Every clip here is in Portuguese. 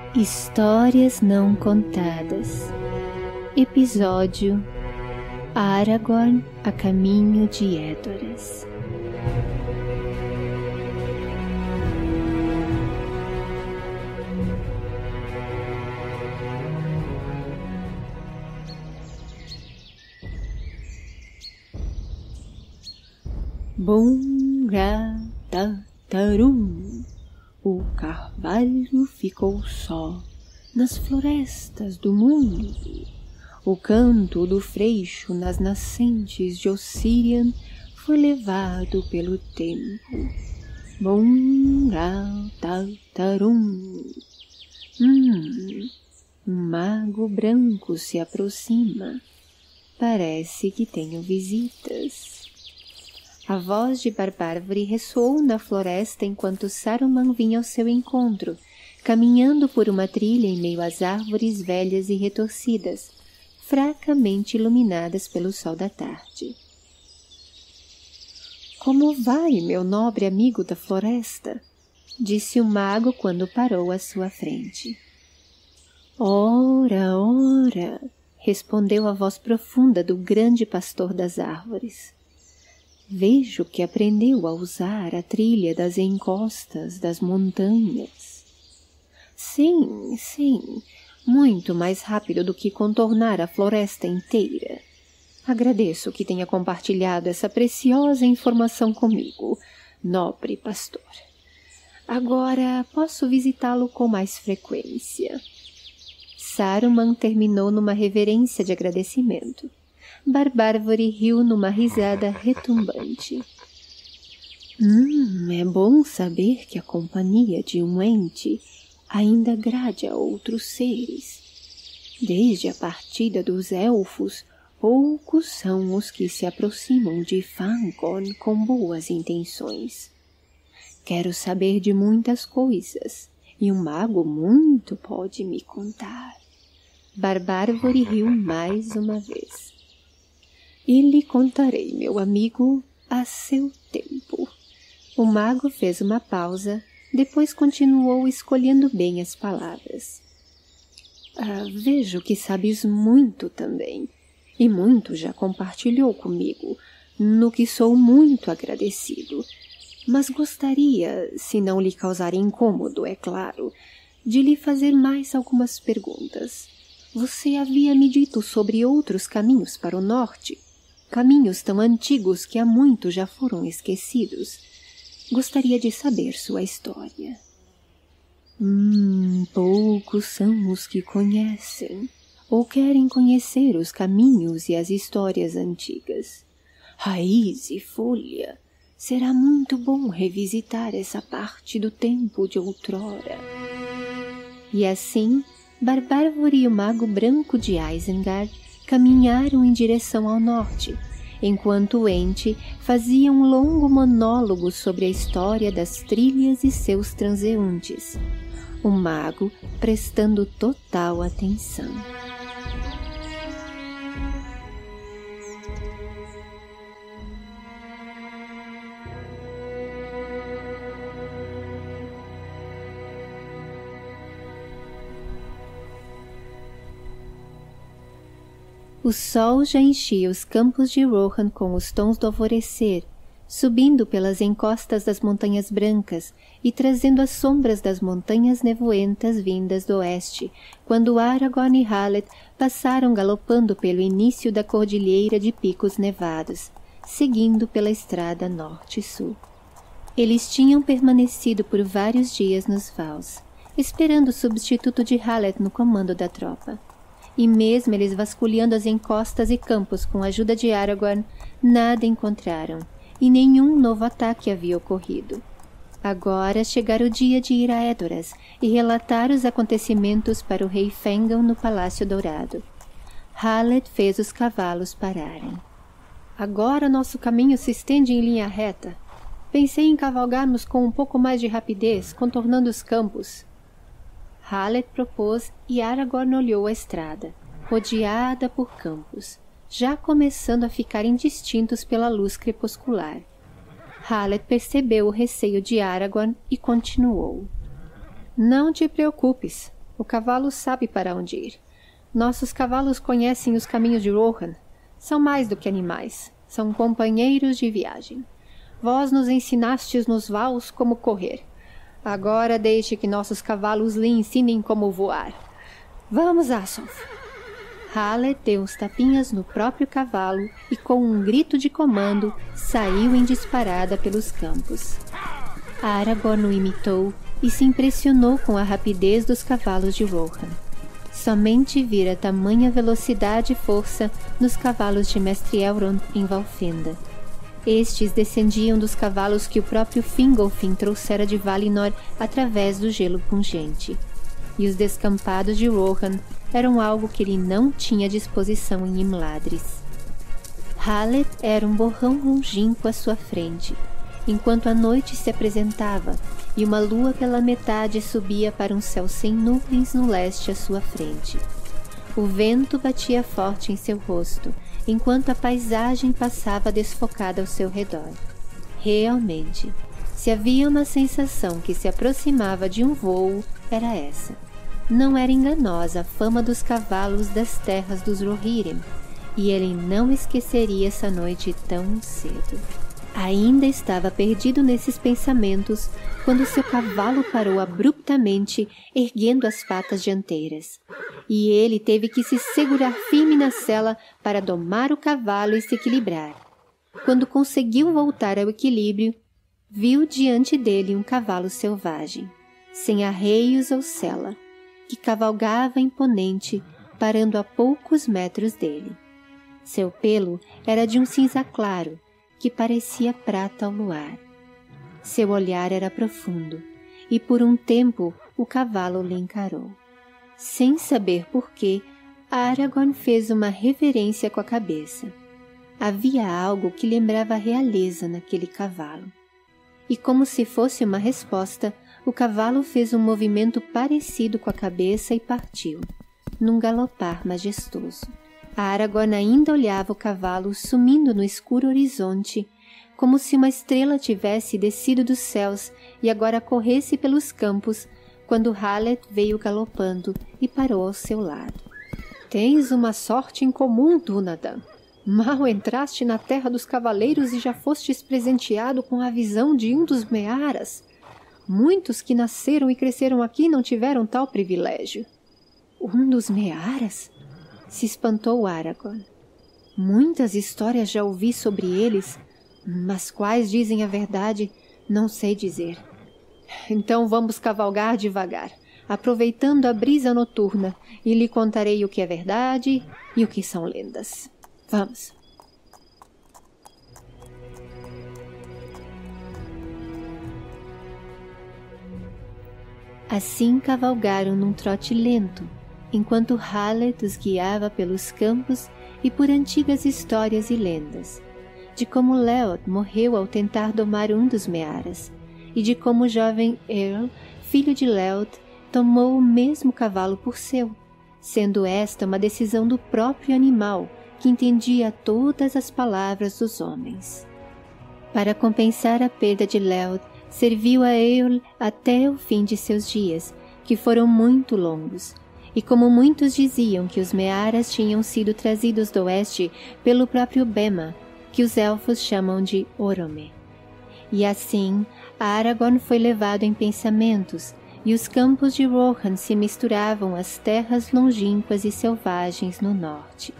Histórias Não Contadas. Episódio Aragorn a caminho de Edoras. Bum-ra-ta-tarum. O carvalho ficou só nas florestas do mundo. O canto do freixo nas nascentes de Ossirian foi levado pelo tempo. Bum-ra-ta-tarum. Um mago branco se aproxima. Parece que tenho visitas. A voz de Barbárvore ressoou na floresta enquanto Saruman vinha ao seu encontro, caminhando por uma trilha em meio às árvores velhas e retorcidas, fracamente iluminadas pelo sol da tarde. "Como vai, meu nobre amigo da floresta?" disse o mago quando parou à sua frente. "Ora, ora!" respondeu a voz profunda do grande pastor das árvores. "Vejo que aprendeu a usar a trilha das encostas das montanhas." Sim, muito mais rápido do que contornar a floresta inteira. Agradeço que tenha compartilhado essa preciosa informação comigo, nobre pastor. Agora posso visitá-lo com mais frequência." Saruman terminou numa reverência de agradecimento. Barbárvore riu numa risada retumbante. É bom saber que a companhia de um ente ainda agrade a outros seres. Desde a partida dos elfos, poucos são os que se aproximam de Fangorn com boas intenções. Quero saber de muitas coisas, e um mago muito pode me contar. Barbárvore riu mais uma vez. "E lhe contarei, meu amigo, a seu tempo." O mago fez uma pausa, depois continuou escolhendo bem as palavras. "Vejo que sabes muito também, e muito já compartilhou comigo, no que sou muito agradecido. Mas gostaria, se não lhe causar incômodo, é claro, de lhe fazer mais algumas perguntas. Você havia me dito sobre outros caminhos para o norte, caminhos tão antigos que há muito já foram esquecidos. Gostaria de saber sua história." Poucos são os que conhecem, ou querem conhecer os caminhos e as histórias antigas. Raiz e folha, será muito bom revisitar essa parte do tempo de outrora. E assim, Barbárvore e o mago branco de Isengard caminharam em direção ao norte, enquanto o ente fazia um longo monólogo sobre a história das trilhas e seus transeuntes, o mago prestando total atenção. O sol já enchia os campos de Rohan com os tons do alvorecer, subindo pelas encostas das montanhas brancas e trazendo as sombras das montanhas nevoentas vindas do oeste, quando Aragorn e Hallet passaram galopando pelo início da cordilheira de picos nevados, seguindo pela estrada norte-sul. Eles tinham permanecido por vários dias nos vales, esperando o substituto de Hallet no comando da tropa. E mesmo eles vasculhando as encostas e campos com a ajuda de Aragorn, nada encontraram, e nenhum novo ataque havia ocorrido. Agora chegara o dia de ir a Edoras e relatar os acontecimentos para o rei Fengel no Palácio Dourado. Hallet fez os cavalos pararem. "Agora nosso caminho se estende em linha reta. Pensei em cavalgarmos com um pouco mais de rapidez, contornando os campos." Hallet propôs e Aragorn olhou a estrada, rodeada por campos, já começando a ficar indistintos pela luz crepuscular. Hallet percebeu o receio de Aragorn e continuou. Não te preocupes. O cavalo sabe para onde ir. Nossos cavalos conhecem os caminhos de Rohan. São mais do que animais. São companheiros de viagem. Vós nos ensinastes nos vales como correr. Agora deixe que nossos cavalos lhe ensinem como voar. Vamos, Asunf. Haled deu uns tapinhas no próprio cavalo e, com um grito de comando, saiu em disparada pelos campos. Aragorn o imitou e se impressionou com a rapidez dos cavalos de Rohan. Somente vira tamanha velocidade e força nos cavalos de Mestre Elrond em Valfenda. Estes descendiam dos cavalos que o próprio Fingolfin trouxera de Valinor através do gelo pungente. E os descampados de Rohan eram algo que ele não tinha disposição em Imladris. Haled era um borrão longínquo à sua frente, enquanto a noite se apresentava e uma lua pela metade subia para um céu sem nuvens no leste à sua frente. O vento batia forte em seu rosto, enquanto a paisagem passava desfocada ao seu redor. Realmente, se havia uma sensação que se aproximava de um vôo, era essa. Não era enganosa a fama dos cavalos das terras dos Rohirrim, e ele não esqueceria essa noite tão cedo. Ainda estava perdido nesses pensamentos quando seu cavalo parou abruptamente, erguendo as patas dianteiras. E ele teve que se segurar firme na sela para domar o cavalo e se equilibrar. Quando conseguiu voltar ao equilíbrio, viu diante dele um cavalo selvagem, sem arreios ou sela, que cavalgava imponente, parando a poucos metros dele. Seu pelo era de um cinza claro, que parecia prata ao luar. Seu olhar era profundo, e por um tempo o cavalo lhe encarou. Sem saber por quê, Aragorn fez uma reverência com a cabeça. Havia algo que lembrava a realeza naquele cavalo. E como se fosse uma resposta, o cavalo fez um movimento parecido com a cabeça e partiu, num galopar majestoso. Aragorn ainda olhava o cavalo sumindo no escuro horizonte, como se uma estrela tivesse descido dos céus e agora corresse pelos campos, quando Haled veio galopando e parou ao seu lado. Tens uma sorte incomum, Dúnadan. Mal entraste na terra dos cavaleiros e já fostes presenteado com a visão de um dos Mearas. Muitos que nasceram e cresceram aqui não tiveram tal privilégio. Um dos Mearas? Se espantou Aragorn. Muitas histórias já ouvi sobre eles, mas quais dizem a verdade, não sei dizer. Então vamos cavalgar devagar, aproveitando a brisa noturna, e lhe contarei o que é verdade e o que são lendas. Vamos. Assim cavalgaram num trote lento, enquanto Haled os guiava pelos campos e por antigas histórias e lendas, de como Léod morreu ao tentar domar um dos Mearas, e de como o jovem Earl, filho de Léod, tomou o mesmo cavalo por seu, sendo esta uma decisão do próprio animal, que entendia todas as palavras dos homens. Para compensar a perda de Léod, serviu a Eorl até o fim de seus dias, que foram muito longos, e como muitos diziam que os Mearas tinham sido trazidos do oeste pelo próprio Bema, que os elfos chamam de Orome. E assim, Aragorn foi levado em pensamentos, e os campos de Rohan se misturavam às terras longínquas e selvagens no norte.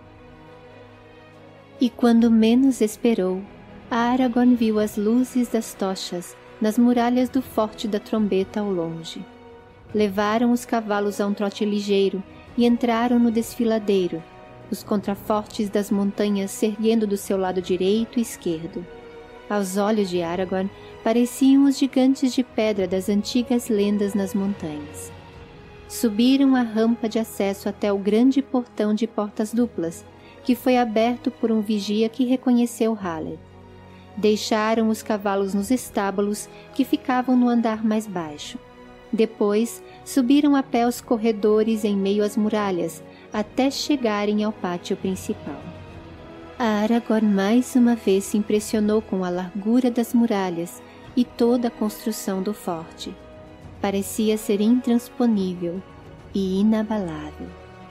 E quando menos esperou, Aragorn viu as luzes das tochas nas muralhas do Forte da Trombeta ao longe. Levaram os cavalos a um trote ligeiro e entraram no desfiladeiro, os contrafortes das montanhas se erguendo do seu lado direito e esquerdo. Aos olhos de Aragorn, pareciam os gigantes de pedra das antigas lendas nas montanhas. Subiram a rampa de acesso até o grande portão de portas duplas, que foi aberto por um vigia que reconheceu Haled. Deixaram os cavalos nos estábulos, que ficavam no andar mais baixo. Depois, subiram a pé os corredores em meio às muralhas, até chegarem ao pátio principal. Aragorn mais uma vez se impressionou com a largura das muralhas e toda a construção do forte. Parecia ser intransponível, e inabalável.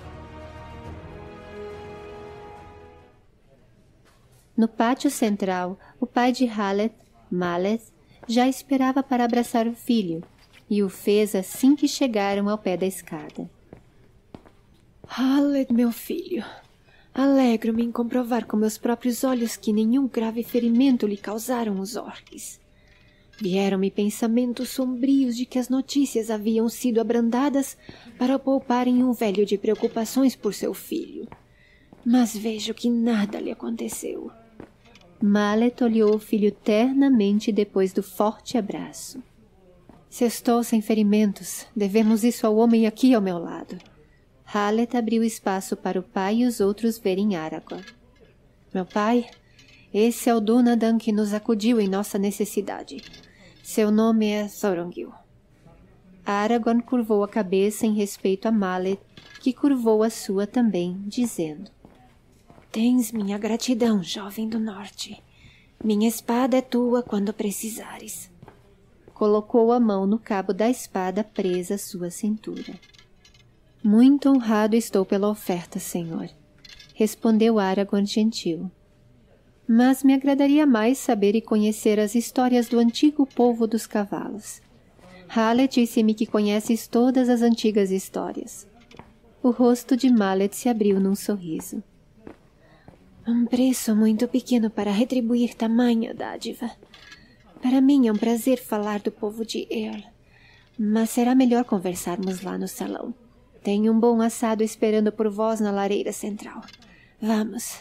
No pátio central, o pai de Haleth, Maleth, já esperava para abraçar o filho, e o fez assim que chegaram ao pé da escada. Haleth, meu filho, alegro-me em comprovar com meus próprios olhos que nenhum grave ferimento lhe causaram os orques. Vieram-me pensamentos sombrios de que as notícias haviam sido abrandadas para pouparem um velho de preocupações por seu filho. Mas vejo que nada lhe aconteceu. Maleth olhou o filho ternamente depois do forte abraço. Se estou sem ferimentos, devemos isso ao homem aqui ao meu lado. Haleth abriu espaço para o pai e os outros verem Aragorn. Meu pai, esse é o Dunadan que nos acudiu em nossa necessidade. Seu nome é Thorongil. Aragorn curvou a cabeça em respeito a Maleth, que curvou a sua também, dizendo: Tens minha gratidão, jovem do norte. Minha espada é tua quando precisares. Colocou a mão no cabo da espada presa à sua cintura. Muito honrado estou pela oferta, senhor, respondeu Aragorn gentil. Mas me agradaria mais saber e conhecer as histórias do antigo povo dos cavalos. Haleth disse-me que conheces todas as antigas histórias. O rosto de Maleth se abriu num sorriso. Um preço muito pequeno para retribuir tamanha dádiva. Para mim é um prazer falar do povo de Earl, mas será melhor conversarmos lá no salão. Tenho um bom assado esperando por vós na lareira central. Vamos.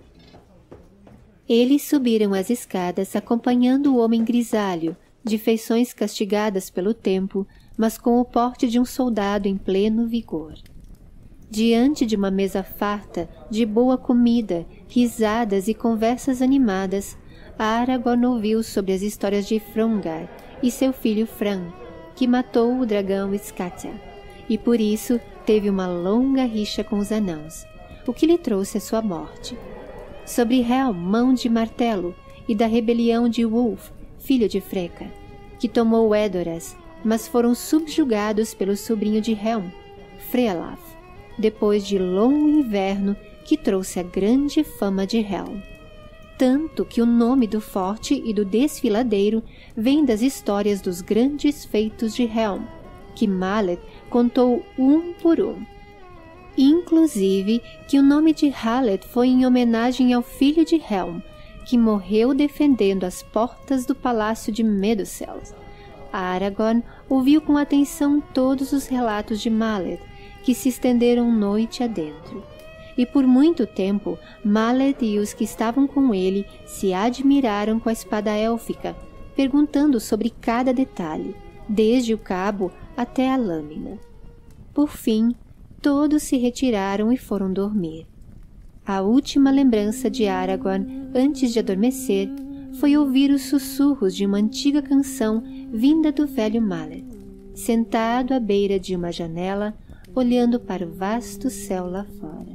Eles subiram as escadas acompanhando o homem grisalho, de feições castigadas pelo tempo, mas com o porte de um soldado em pleno vigor. Diante de uma mesa farta, de boa comida, risadas e conversas animadas, Aragorn ouviu sobre as histórias de Fromgar e seu filho Fran, que matou o dragão Skatja, e por isso teve uma longa rixa com os anãos, o que lhe trouxe a sua morte. Sobre Helm, mão de martelo, e da rebelião de Wulf, filho de Freka, que tomou Edoras, mas foram subjugados pelo sobrinho de Helm, Frealaf, depois de longo inverno que trouxe a grande fama de Helm. Tanto que o nome do forte e do desfiladeiro vem das histórias dos grandes feitos de Helm, que Maleth contou um por um. Inclusive que o nome de Haleth foi em homenagem ao filho de Helm, que morreu defendendo as portas do palácio de Meduseld. Aragorn ouviu com atenção todos os relatos de Maleth, que se estenderam noite adentro. E por muito tempo, Maleth e os que estavam com ele se admiraram com a espada élfica, perguntando sobre cada detalhe, desde o cabo até a lâmina. Por fim, todos se retiraram e foram dormir. A última lembrança de Aragorn, antes de adormecer, foi ouvir os sussurros de uma antiga canção vinda do velho Maleth, sentado à beira de uma janela, olhando para o vasto céu lá fora.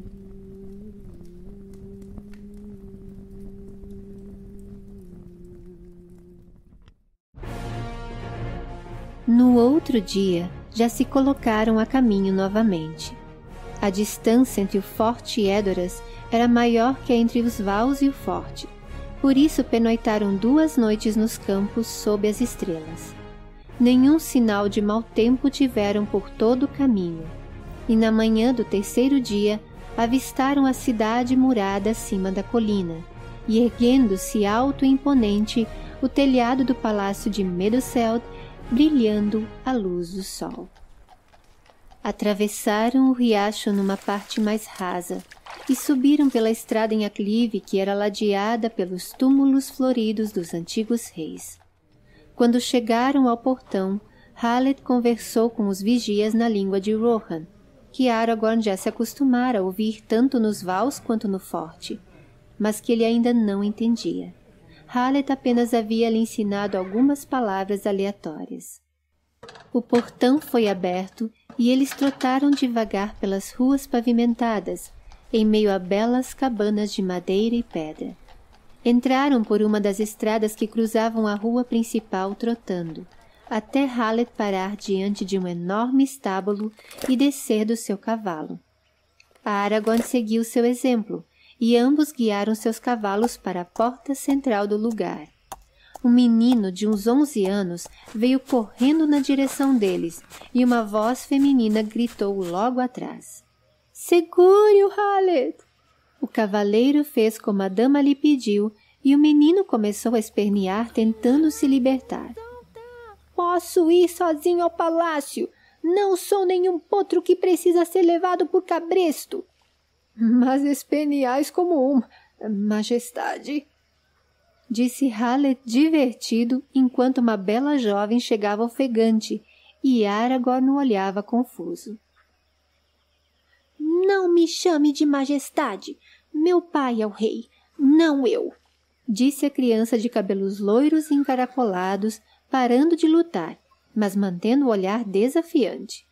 No outro dia, já se colocaram a caminho novamente. A distância entre o forte e Edoras era maior que entre os Vals e o forte, por isso pernoitaram 2 noites nos campos sob as estrelas. Nenhum sinal de mau tempo tiveram por todo o caminho, e na manhã do 3º dia avistaram a cidade murada acima da colina, e erguendo-se alto e imponente o telhado do palácio de Meduseld, brilhando à luz do sol. Atravessaram o riacho numa parte mais rasa e subiram pela estrada em aclive que era ladeada pelos túmulos floridos dos antigos reis. Quando chegaram ao portão, Haleth conversou com os vigias na língua de Rohan, que Aragorn já se acostumara a ouvir tanto nos vals quanto no forte, mas que ele ainda não entendia. Haleth apenas havia lhe ensinado algumas palavras aleatórias. O portão foi aberto e eles trotaram devagar pelas ruas pavimentadas, em meio a belas cabanas de madeira e pedra. Entraram por uma das estradas que cruzavam a rua principal trotando, até Hallet parar diante de um enorme estábulo e descer do seu cavalo. Aragorn seguiu seu exemplo, e ambos guiaram seus cavalos para a porta central do lugar. Um menino de uns 11 anos veio correndo na direção deles, e uma voz feminina gritou logo atrás. Segure-o, Hallet! O cavaleiro fez como a dama lhe pediu, e o menino começou a espernear tentando se libertar. Posso ir sozinho ao palácio. Não sou nenhum potro que precisa ser levado por cabresto. Mas esperneais como majestade, disse Hallet divertido, enquanto uma bela jovem chegava ofegante, e Aragorn o olhava confuso. Não me chame de majestade. Meu pai é o rei, não eu, disse a criança de cabelos loiros e encaracolados, parando de lutar, mas mantendo o olhar desafiante.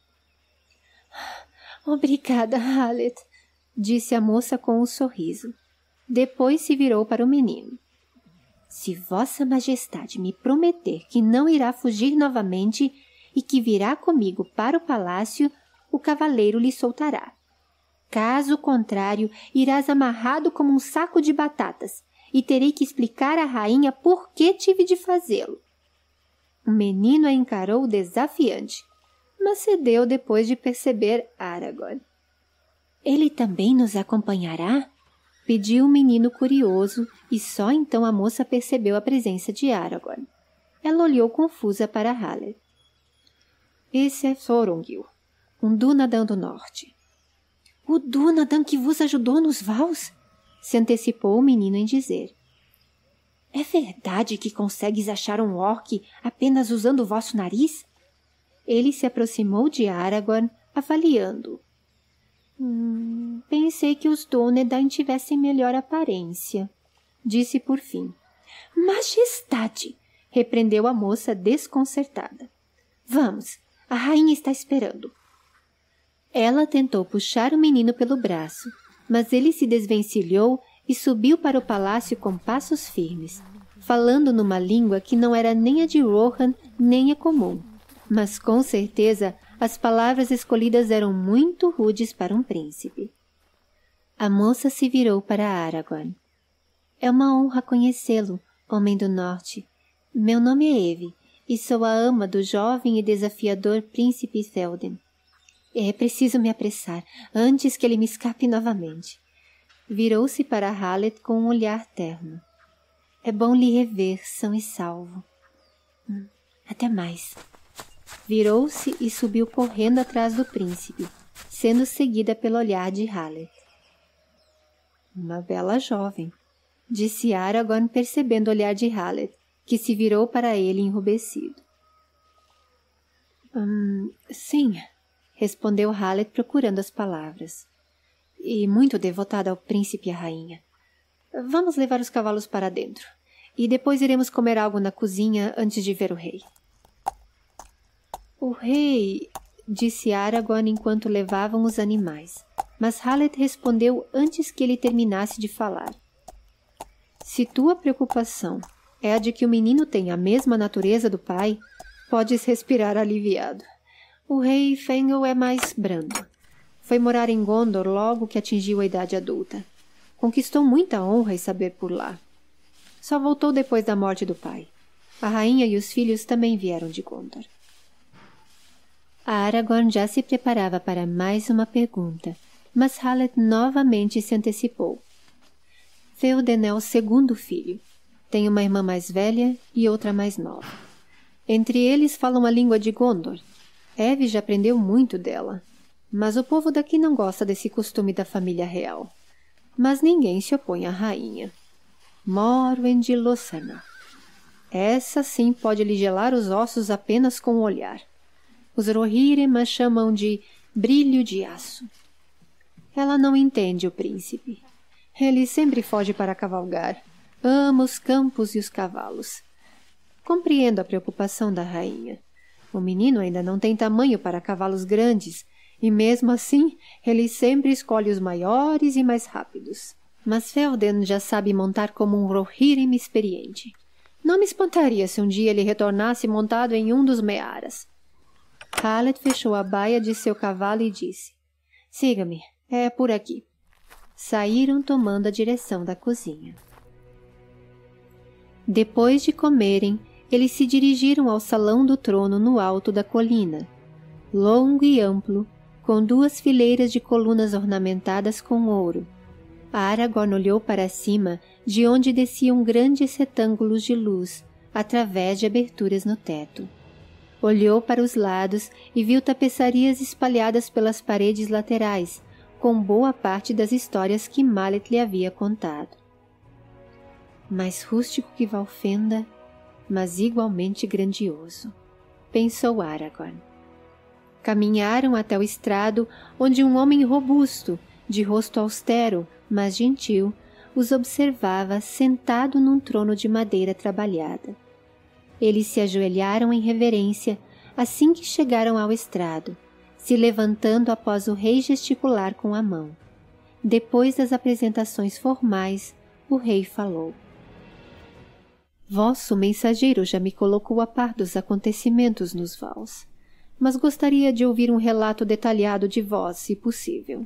Obrigada, Hallet, disse a moça com um sorriso. Depois se virou para o menino. Se Vossa Majestade me prometer que não irá fugir novamente e que virá comigo para o palácio, o cavaleiro lhe soltará. Caso contrário, irás amarrado como um saco de batatas e terei que explicar à rainha por que tive de fazê-lo. O menino a encarou desafiante, mas cedeu depois de perceber Aragorn. Ele também nos acompanhará? Pediu o menino curioso, e só então a moça percebeu a presença de Aragorn. Ela olhou confusa para Hallet. Esse é Thorongil, um Dúnadan do Norte. O Dúnadan que vos ajudou nos Vals? Se antecipou o menino em dizer. É verdade que consegues achar um orc apenas usando o vosso nariz? Ele se aproximou de Aragorn, avaliando. Pensei que os Dúnedain tivessem melhor aparência, disse por fim. Majestade! Repreendeu a moça desconcertada. Vamos, a rainha está esperando. Ela tentou puxar o menino pelo braço, mas ele se desvencilhou e subiu para o palácio com passos firmes, falando numa língua que não era nem a de Rohan nem a comum, mas com certeza as palavras escolhidas eram muito rudes para um príncipe. A moça se virou para Aragorn. É uma honra conhecê-lo, homem do norte. Meu nome é Evi, e sou a ama do jovem e desafiador príncipe Théoden. É preciso me apressar, antes que ele me escape novamente. Virou-se para Hallet com um olhar terno. É bom lhe rever, são e salvo. Até mais. Virou-se e subiu correndo atrás do príncipe, sendo seguida pelo olhar de Hallet. Uma bela jovem, disse Aragorn percebendo o olhar de Hallet, que se virou para ele enrubescido. Sim, respondeu Hallet procurando as palavras. E muito devotada ao príncipe e à rainha. Vamos levar os cavalos para dentro, e depois iremos comer algo na cozinha antes de ver o rei. O rei, disse Aragorn enquanto levavam os animais, mas Hallet respondeu antes que ele terminasse de falar. Se tua preocupação é a de que o menino tenha a mesma natureza do pai, podes respirar aliviado. O rei Fengel é mais brando. Foi morar em Gondor logo que atingiu a idade adulta. Conquistou muita honra e saber por lá. Só voltou depois da morte do pai. A rainha e os filhos também vieram de Gondor. Aragorn já se preparava para mais uma pergunta, mas Hallet novamente se antecipou. Théoden é o segundo filho. Tem uma irmã mais velha e outra mais nova. Entre eles falam a língua de Gondor. Evi já aprendeu muito dela, mas o povo daqui não gosta desse costume da família real. Mas ninguém se opõe à rainha. Morwen de Lothar. Essa sim pode lhe gelar os ossos apenas com o olhar. Os Rohirrim a chamam de brilho de aço. Ela não entende o príncipe. Ele sempre foge para cavalgar. Ama os campos e os cavalos. Compreendo a preocupação da rainha. O menino ainda não tem tamanho para cavalos grandes, e mesmo assim ele sempre escolhe os maiores e mais rápidos. Mas Théoden já sabe montar como um Rohirrim experiente. Não me espantaria se um dia ele retornasse montado em um dos mearas. Haled fechou a baia de seu cavalo e disse: Siga-me, é por aqui. Saíram tomando a direção da cozinha. Depois de comerem, eles se dirigiram ao salão do trono no alto da colina, longo e amplo, com 2 fileiras de colunas ornamentadas com ouro. Aragorn olhou para cima, de onde desciam grandes retângulos de luz, através de aberturas no teto. Olhou para os lados e viu tapeçarias espalhadas pelas paredes laterais, com boa parte das histórias que Mallet lhe havia contado. Mais rústico que Valfenda, mas igualmente grandioso, pensou Aragorn. Caminharam até o estrado, onde um homem robusto, de rosto austero, mas gentil, os observava sentado num trono de madeira trabalhada. Eles se ajoelharam em reverência assim que chegaram ao estrado, se levantando após o rei gesticular com a mão. Depois das apresentações formais, o rei falou: Vosso mensageiro já me colocou a par dos acontecimentos nos Vals, mas gostaria de ouvir um relato detalhado de vós, se possível.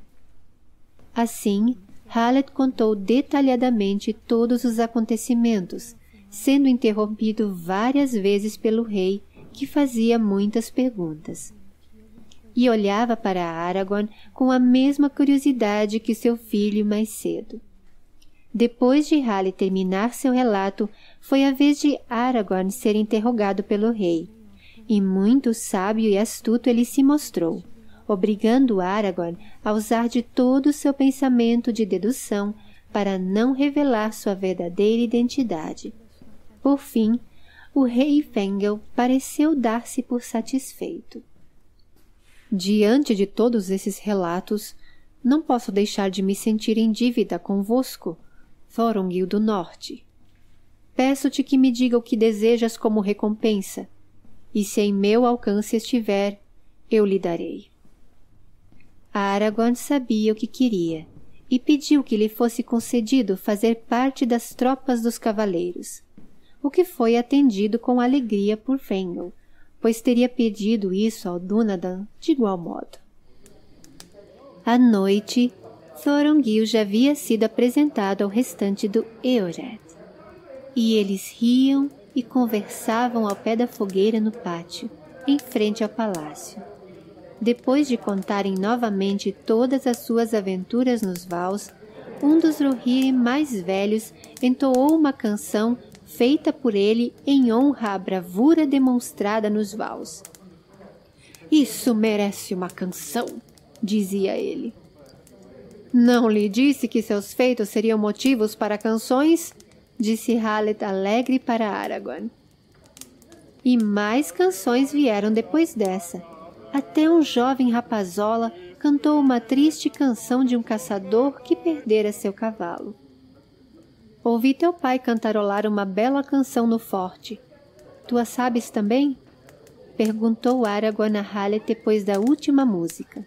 Assim, Haled contou detalhadamente todos os acontecimentos, sendo interrompido várias vezes pelo rei, que fazia muitas perguntas. E olhava para Aragorn com a mesma curiosidade que seu filho mais cedo. Depois de Haled terminar seu relato, foi a vez de Aragorn ser interrogado pelo rei, e muito sábio e astuto ele se mostrou, obrigando Aragorn a usar de todo o seu pensamento de dedução para não revelar sua verdadeira identidade. Por fim, o rei Fengel pareceu dar-se por satisfeito. Diante de todos esses relatos, não posso deixar de me sentir em dívida convosco, Thorongil do Norte. Peço-te que me diga o que desejas como recompensa, e se em meu alcance estiver, eu lhe darei. Aragorn sabia o que queria, e pediu que lhe fosse concedido fazer parte das tropas dos cavaleiros, o que foi atendido com alegria por Fengel, pois teria pedido isso ao Dúnadan de igual modo. À noite, Thorongil já havia sido apresentado ao restante do Eored, e eles riam e conversavam ao pé da fogueira no pátio, em frente ao palácio. Depois de contarem novamente todas as suas aventuras nos Vals, um dos Rohirrim mais velhos entoou uma canção feita por ele em honra à bravura demonstrada nos Vals. Isso merece uma canção, dizia ele. Não lhe disse que seus feitos seriam motivos para canções? Disse Haled alegre para Aragorn. E mais canções vieram depois dessa. Até um jovem rapazola cantou uma triste canção de um caçador que perdera seu cavalo. Ouvi teu pai cantarolar uma bela canção no forte. Tu a sabes também? Perguntou Aragorn a Haled depois da última música.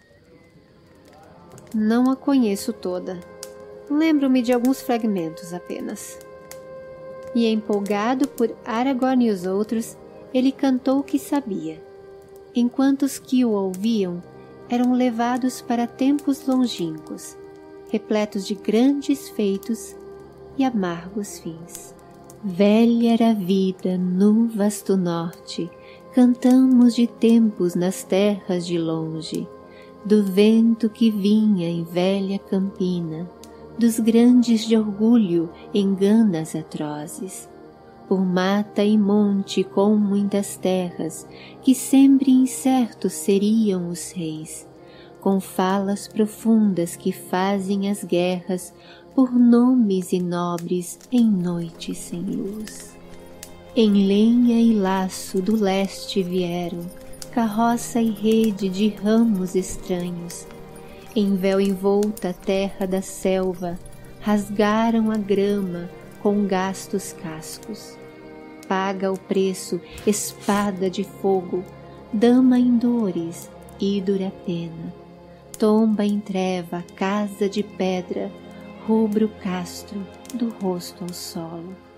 Não a conheço toda. Lembro-me de alguns fragmentos apenas. E empolgado por Aragorn e os outros, ele cantou o que sabia, enquanto os que o ouviam eram levados para tempos longínquos, repletos de grandes feitos e amargos fins. Velha era a vida no vasto norte, cantamos de tempos nas terras de longe, do vento que vinha em velha campina, dos grandes de orgulho em ganas atrozes, por mata e monte com muitas terras, que sempre incertos seriam os reis, com falas profundas que fazem as guerras por nomes e nobres em noite sem luz. Em lenha e laço do leste vieram, carroça e rede de ramos estranhos, em véu envolta a terra da selva, rasgaram a grama com gastos cascos. Paga o preço, espada de fogo, dama em dores, ídura pena, tomba em treva, casa de pedra, rubro castro, do rosto ao solo,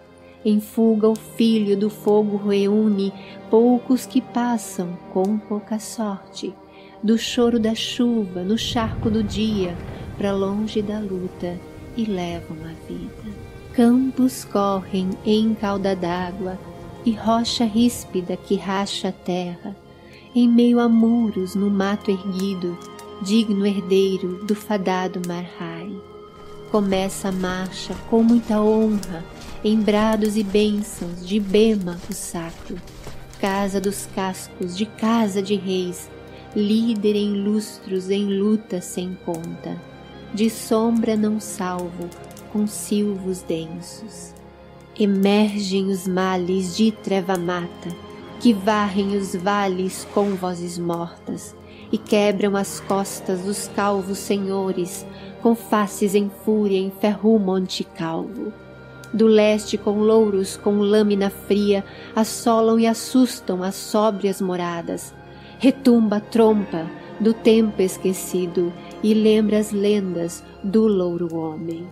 Em fuga o filho do fogo reúne poucos que passam com pouca sorte, do choro da chuva no charco do dia, para longe da luta e levam a vida. Campos correm em cauda d'água e rocha ríspida que racha a terra, em meio a muros no mato erguido, digno herdeiro do fadado Marhai. Começa a marcha com muita honra, em brados e bênçãos de Bema o sacro, casa dos cascos de casa de reis, líder em lustros em luta sem conta, de sombra não salvo, com silvos densos. Emergem os males de treva mata, que varrem os vales com vozes mortas, e quebram as costas dos calvos senhores, com faces em fúria em ferro monte calvo. Do leste com louros, com lâmina fria, assolam e assustam as sóbrias moradas. Retumba a trompa do tempo esquecido e lembra as lendas do louro homem.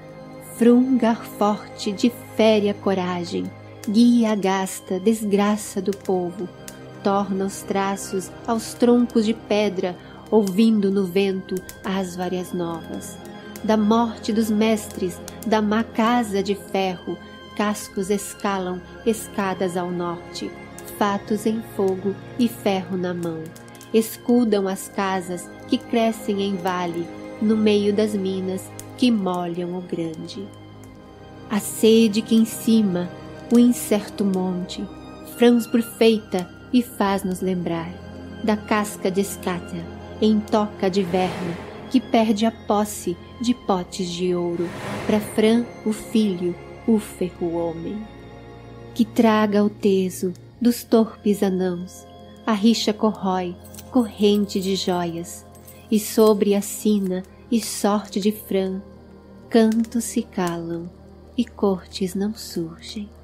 Frungar forte difere a coragem, guia a gasta desgraça do povo, torna os traços aos troncos de pedra, ouvindo no vento as várias novas. Da morte dos mestres, da má casa de ferro, cascos escalam escadas ao norte, fatos em fogo e ferro na mão. Escudam as casas que crescem em vale, no meio das minas que molham o grande. A sede que em cima, o incerto monte, transburfeita e faz-nos lembrar da casca de escata, em toca de verna, que perde a posse de potes de ouro, para Fran, o filho, o ferro homem. Que traga o teso dos torpes anãos, a rixa corrói, corrente de joias, e sobre a sina e sorte de Fran, cantos se calam e cortes não surgem.